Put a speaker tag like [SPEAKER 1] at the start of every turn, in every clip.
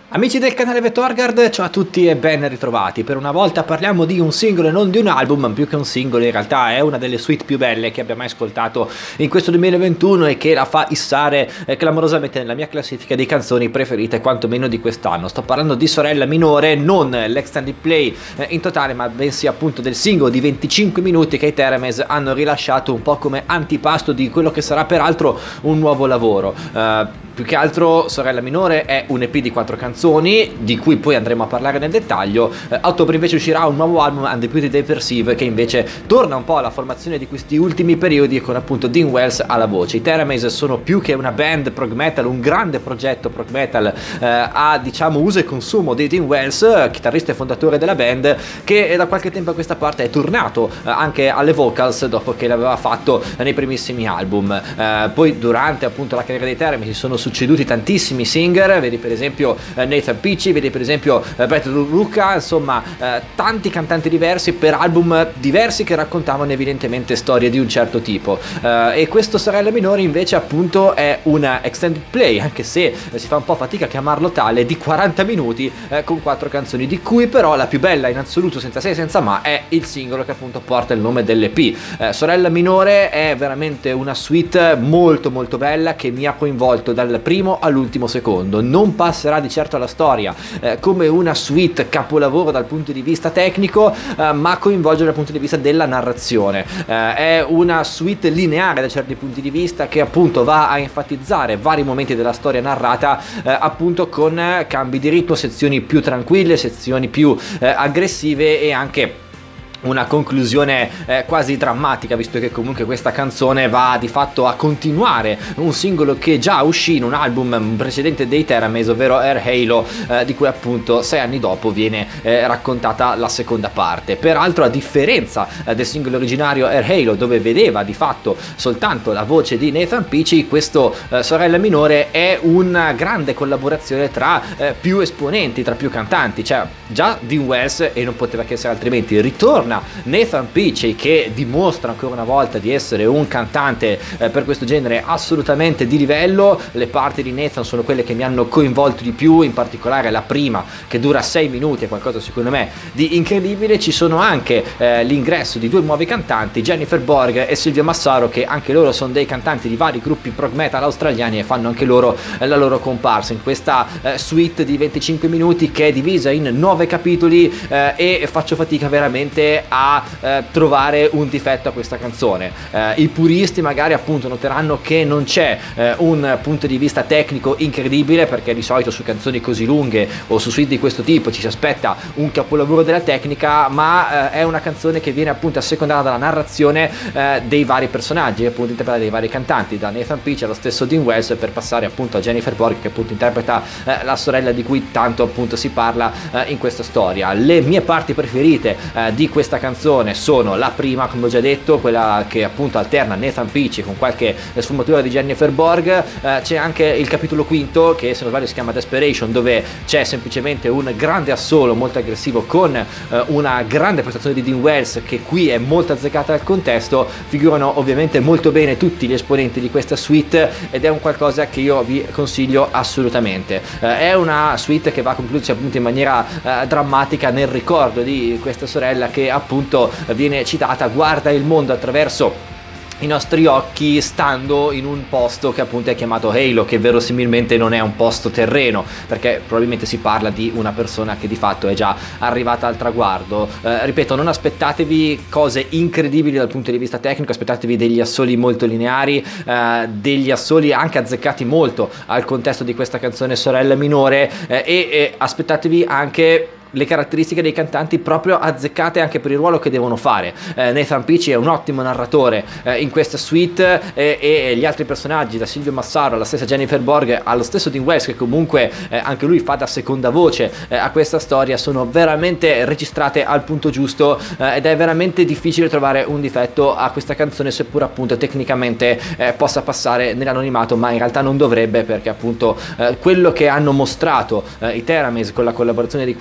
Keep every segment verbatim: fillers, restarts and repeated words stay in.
[SPEAKER 1] Amici del canale Vetorgard, ciao a tutti e ben ritrovati. Per una volta parliamo di un singolo e non di un album, ma più che un singolo in realtà è una delle suite più belle che abbia mai ascoltato in questo duemilaventuno e che la fa issare eh, clamorosamente nella mia classifica di canzoni preferite quantomeno di quest'anno. Sto parlando di Sorella Minore, non l'extended play eh, in totale, ma bensì appunto del singolo di venticinque minuti che i Terames hanno rilasciato un po' come antipasto di quello che sarà peraltro un nuovo lavoro. Uh, Più che altro Sorella Minore è un E P di quattro canzoni, di cui poi andremo a parlare nel dettaglio. eh, A ottobre invece uscirà un nuovo album, Undisputed Deversive, che invece torna un po' alla formazione di questi ultimi periodi con appunto Dean Wells alla voce. I Terames sono più che una band prog metal, un grande progetto prog metal eh, a diciamo uso e consumo di Dean Wells, chitarrista e fondatore della band, che da qualche tempo a questa parte è tornato eh, anche alle vocals dopo che l'aveva fatto nei primissimi album. Eh, poi durante appunto la carriera dei Terames si sono succeduti tantissimi singer, vedi per esempio eh, Nathan Peachy, vedi per esempio eh, Brett Ruka, insomma eh, tanti cantanti diversi per album diversi che raccontavano evidentemente storie di un certo tipo. Eh, e questo Sorella Minore invece appunto è una extended play, anche se eh, si fa un po' fatica a chiamarlo tale, di quaranta minuti eh, con quattro canzoni, di cui però la più bella in assoluto senza se e senza ma è il singolo che appunto porta il nome dell'E P. eh, Sorella Minore è veramente una suite molto molto bella che mi ha coinvolto dal primo all'ultimo secondo. Non passerà di certo alla storia eh, come una suite capolavoro dal punto di vista tecnico, eh, ma coinvolge dal punto di vista della narrazione. Eh, è una suite lineare da certi punti di vista che appunto va a enfatizzare vari momenti della storia narrata eh, appunto con eh, cambi di ritmo, sezioni più tranquille, sezioni più eh, aggressive e anche una conclusione eh, quasi drammatica, visto che comunque questa canzone va di fatto a continuare un singolo che già uscì in un album precedente dei Terames, ovvero Air Halo, eh, di cui appunto sei anni dopo viene eh, raccontata la seconda parte. Peraltro, a differenza eh, del singolo originario Air Halo, dove vedeva di fatto soltanto la voce di Nathan Peachy, questo eh, Sorella Minore è una grande collaborazione tra eh, più esponenti, tra più cantanti. Cioè già Dean Wells, e non poteva che essere altrimenti, ritorna Nathan Peachy, che dimostra ancora una volta di essere un cantante eh, per questo genere assolutamente di livello. Le parti di Nathan sono quelle che mi hanno coinvolto di più, in particolare la prima che dura sei minuti, è qualcosa secondo me di incredibile. Ci sono anche eh, l'ingresso di due nuovi cantanti, Jennifer Borg e Silvio Massaro, che anche loro sono dei cantanti di vari gruppi prog metal australiani e fanno anche loro eh, la loro comparsa in questa eh, suite di venticinque minuti che è divisa in nove capitoli eh, e faccio fatica veramente a eh, trovare un difetto a questa canzone. Eh, i puristi magari appunto noteranno che non c'è eh, un punto di vista tecnico incredibile, perché di solito su canzoni così lunghe o su suite di questo tipo ci si aspetta un capolavoro della tecnica, ma eh, è una canzone che viene appunto assecondata dalla narrazione eh, dei vari personaggi, appunto interpretati dai vari cantanti, da Nathan Peachy allo stesso Dean Wells, per passare appunto a Jennifer Borg, che appunto interpreta eh, la sorella di cui tanto appunto si parla eh, in questa storia. Le mie parti preferite eh, di questa canzone sono la prima, come ho già detto, quella che appunto alterna Nathan Peachy con qualche sfumatura di Jennifer Borg. eh, c'è anche il capitolo quinto che se non sbaglio si chiama Desperation, dove c'è semplicemente un grande assolo molto aggressivo con eh, una grande prestazione di Dean Wells, che qui è molto azzeccata al contesto. Figurano ovviamente molto bene tutti gli esponenti di questa suite ed è un qualcosa che io vi consiglio assolutamente. eh, è una suite che va a concludersi appunto in maniera eh, drammatica nel ricordo di questa sorella che appunto viene citata: guarda il mondo attraverso i nostri occhi stando in un posto che appunto è chiamato Halo, che verosimilmente non è un posto terreno, perché probabilmente si parla di una persona che di fatto è già arrivata al traguardo. Eh, ripeto, non aspettatevi cose incredibili dal punto di vista tecnico, aspettatevi degli assoli molto lineari, eh, degli assoli anche azzeccati molto al contesto di questa canzone Sorella Minore, eh, e, e aspettatevi anche le caratteristiche dei cantanti proprio azzeccate anche per il ruolo che devono fare. eh, Nathan Peachy è un ottimo narratore eh, in questa suite, eh, e gli altri personaggi, da Silvio Massaro alla stessa Jennifer Borg allo stesso Dean Wells, che comunque eh, anche lui fa da seconda voce eh, a questa storia, sono veramente registrate al punto giusto, eh, ed è veramente difficile trovare un difetto a questa canzone, seppur appunto tecnicamente eh, possa passare nell'anonimato, ma in realtà non dovrebbe, perché appunto eh, quello che hanno mostrato eh, i Terames con la collaborazione di questi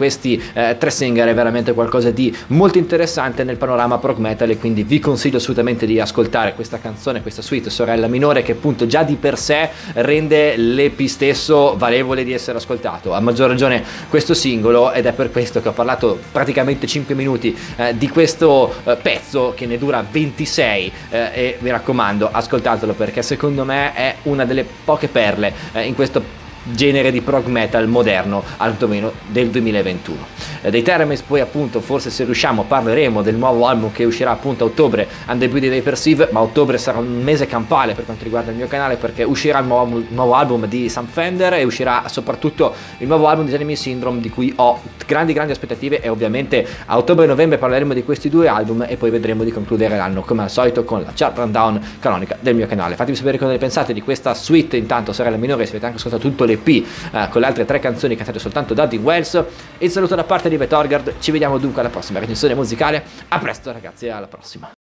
[SPEAKER 1] eh, tre singer è veramente qualcosa di molto interessante nel panorama prog metal, e quindi vi consiglio assolutamente di ascoltare questa canzone, questa suite Sorella Minore, che appunto già di per sé rende l'E P stesso valevole di essere ascoltato, a maggior ragione questo singolo, ed è per questo che ho parlato praticamente cinque minuti eh, di questo eh, pezzo che ne dura ventisei, eh, e vi raccomando, ascoltatelo, perché secondo me è una delle poche perle eh, in questo genere di prog metal moderno, almeno del duemilaventuno. Eh, dei Termes poi appunto, forse se riusciamo, parleremo del nuovo album che uscirà appunto a ottobre, And the Beauty They Perceive, ma ottobre sarà un mese campale per quanto riguarda il mio canale, perché uscirà il nuovo, il nuovo album di Sam Fender, e uscirà soprattutto il nuovo album di Enemy Syndrome, di cui ho grandi grandi aspettative, e ovviamente a ottobre e novembre parleremo di questi due album, e poi vedremo di concludere l'anno come al solito con la chart rundown canonica del mio canale. Fatemi sapere cosa ne pensate di questa suite, intanto Sorella Minore, se avete anche ascoltato tutto le P eh, con le altre tre canzoni cantate soltanto da Dean Wells. Il saluto da parte di Betorgard, ci vediamo dunque alla prossima recensione musicale, a presto ragazzi, alla prossima.